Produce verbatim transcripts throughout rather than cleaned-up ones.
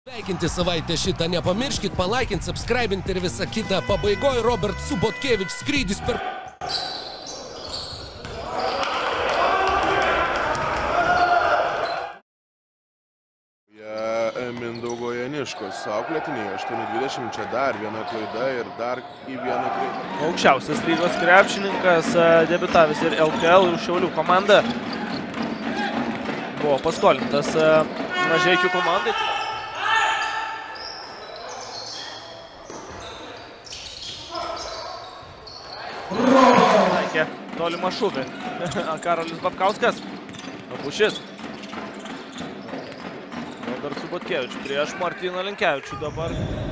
Sveikinti savaitę šitą, nepamirškit, palaikinti, subscribinti ir visą kitą. Pabaigoje Robert Subotkevič skrydis per... Mindaugo Janiškos auklėtiniai aštuoni dvidešimt, čia dar viena klaida ir dar į vieną klaidą. Aukščiausias lygos krepšininkas, debiutavęs ir L K L Šiaulių komanda. Buvo paskolintas Mažeikių komandai. Taikė tolimą šūvį. Karolis Babkauskas. Apušis. Robert Subotkevič prieš Martyną Linkevičių dabar.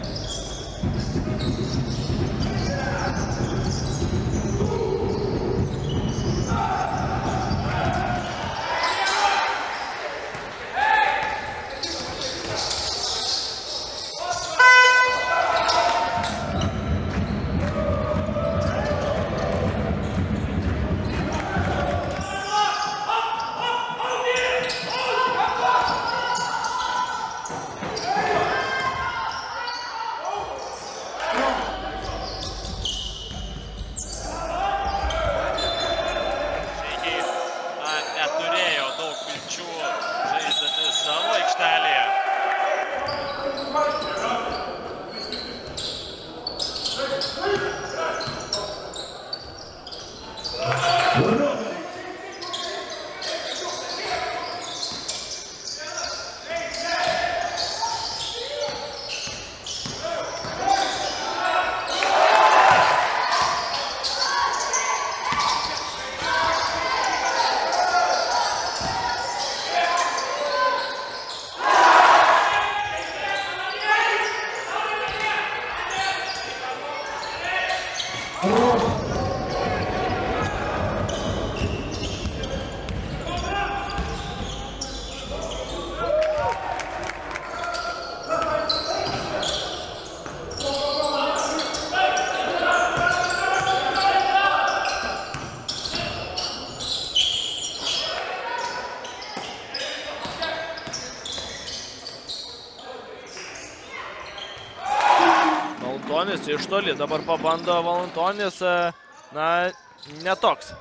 Iš toli dabar pabando Valantonis, na, netoks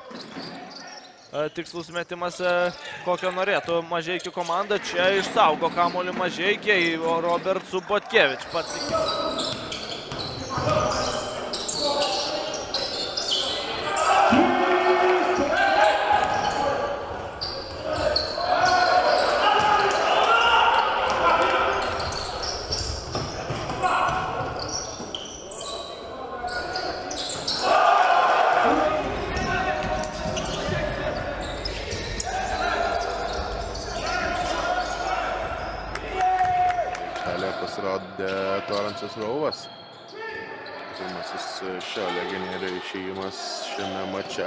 tikslus metimas, kokio norėtų Mažeikių komanda. Čia išsaugo kamuolį Mažeikiai, o Robert Subotkevič pats iki. Pasirodė Toransas Rauvas. Pirmasis šio legionierių išėjimas šiame mače.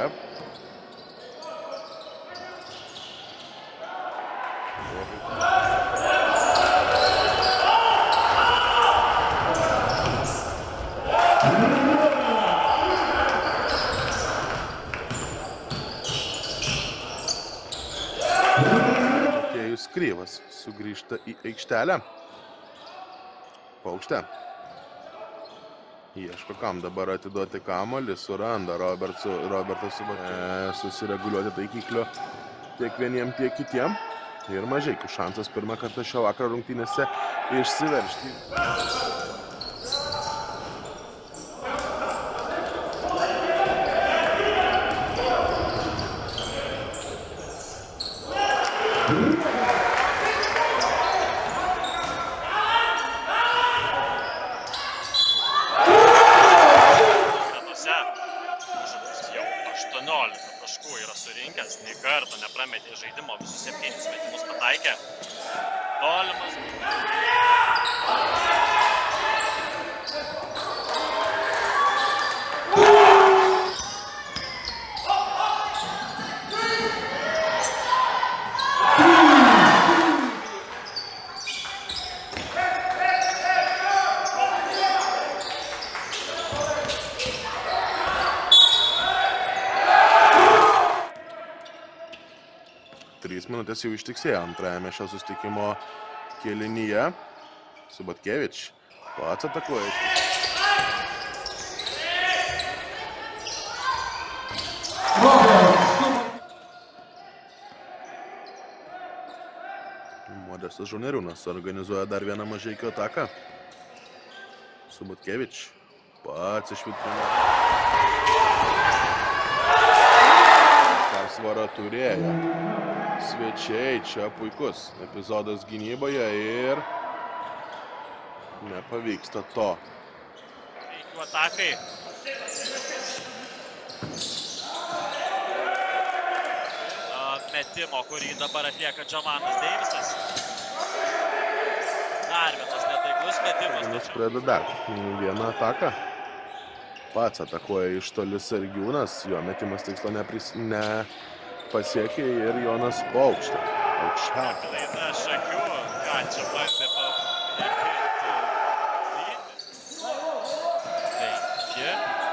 Kėjus Kryvas sugrįžta į aikštelę. Paukštė. Ieško kam dabar atiduoti kamuolį, suranda Robertas Subotkevičius susireguliuoti taikiklio tiek vieniem, tiek kitiem. Ir Mažeikių šansas pirmą kartą šio vakaro rungtynėse išsiveržti. Taškų yra surinkęs, nei karto neprametė žaidimo, visus septynis metimus pataikė. Tolimas. trys minutės jau ištiksėjo antrajame šio susitikimo kėlinyje. Subatkevič pats atakuoja. Modestas Žoneriūnas organizuoja dar vieną Mažeikio ataką. Subatkevič pats išvidino. Persvarą turėjo. Svečiai, čia puikus epizodas gynyboje ir nepavyksta to. Veikiu atakai. Metimo, kurį dabar atlieka Džavanas Deivisas. Dar vienas netaiklus metimas. Jis pradeda dar vieną ataką. Pats atakuoja iš toli Sargiūnas, jo metimas tikslo nepris... nepasiekė ir Jonas po aukštą. Aukščiau. Klaida Šakių, ką čia bandė papriepinti. Taigi.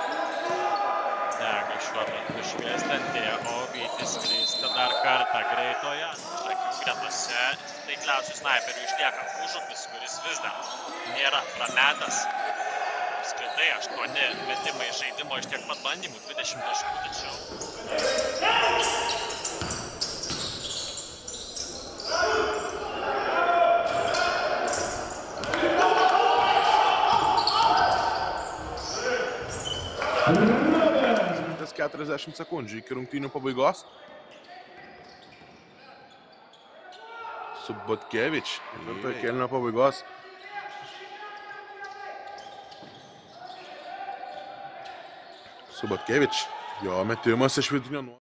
Dega šiuo metu švieslentė, o Vytis klysta dar kartą greitoje. Šakių gretose taikliausių snaiperių išlieka Užupis, kuris vis dar nėra prametęs. Apskritai aštuoni metimai žaidimo iš tiek pat bandymų, dvidešimt taškų, tačiau. keturiasdešimt sekundžių iki rungtynių pabaigos. Subatkevič. Ketvirtojo kėlinio pabaigos. Subatkevič. Jo metimas iš vidutinio nuo.